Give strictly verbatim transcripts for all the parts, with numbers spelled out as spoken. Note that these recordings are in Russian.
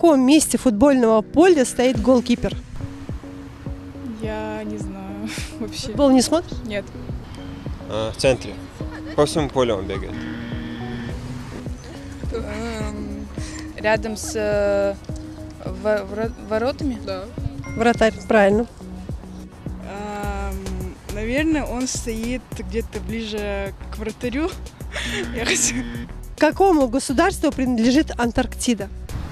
каком месте футбольного поля стоит голкипер? Я не знаю вообще. Футбол не смотришь? Нет. А, в центре. По всему полю он бегает. Эм, Рядом с э, во- вро- воротами? Да. Вратарь, правильно. Ам, Наверное, он стоит где-то ближе к вратарю. Я хочу... Какому государству принадлежит Антарктида?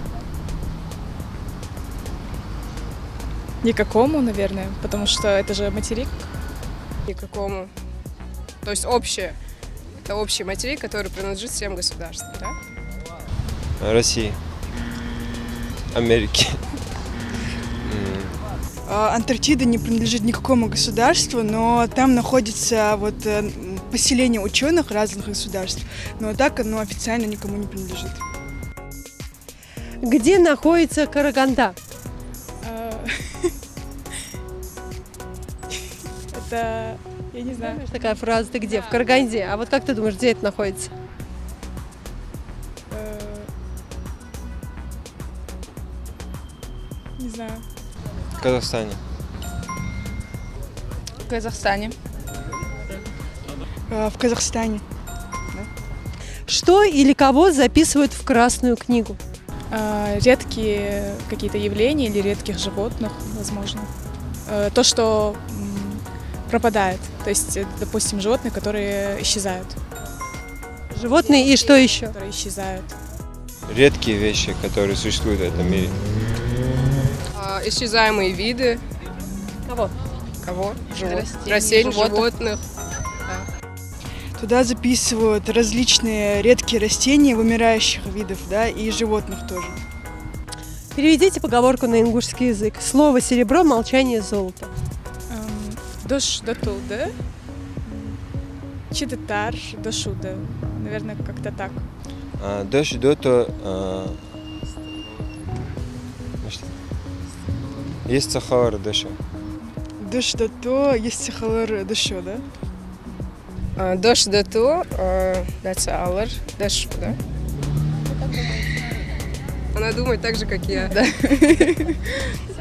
Никакому, наверное, потому что это же материк. Никакому. То есть общее. Это общий материк, который принадлежит всем государствам, да? России. Америки. А, Антарктида не принадлежит никакому государству, но там находится вот э, поселение ученых разных государств. Но так оно официально никому не принадлежит. Где находится Караганда? А, Это, я не знаю. Знаешь, такая фраза, ты где? В Караганде. А вот как ты думаешь, где это находится? Э, Не знаю. В Казахстане. В Казахстане. А, В Казахстане. Что или кого записывают в Красную книгу? А, Редкие какие-то явления или редких животных, возможно. Э, То, что м, пропадает. То есть, э, допустим, животные, которые исчезают. Животные и что еще? Которые исчезают. Редкие вещи, которые существуют в этом мире. А, исчезаемые виды. Кого? Кого? Живот- Растений, Растений, животных. животных. Туда записывают различные редкие растения вымирающих видов, да, и животных тоже. Переведите поговорку на ингушский язык. Слово серебро, молчание золото. Эм, Дош дотуда. Читатар дошуда. Наверное, как-то так. А, Дождь до то... а, işte, Есть сахар дождь. Дождь да то, есть сахалар дошо, да? А, Дождь да то, а, дача алар, даш, да? Она думает так же, как я. Да.